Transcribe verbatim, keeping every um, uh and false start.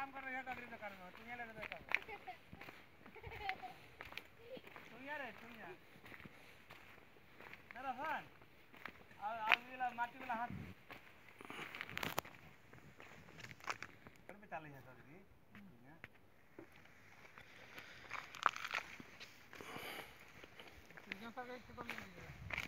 काम कर रही है कगरी बेकार में तू यहाँ ले बेकार तू यहाँ रे तू यहाँ मेरा फन आ आ वाला माटी वाला हाथ कर पे चले है कगरी यहाँ यहाँ पर एक तो नहीं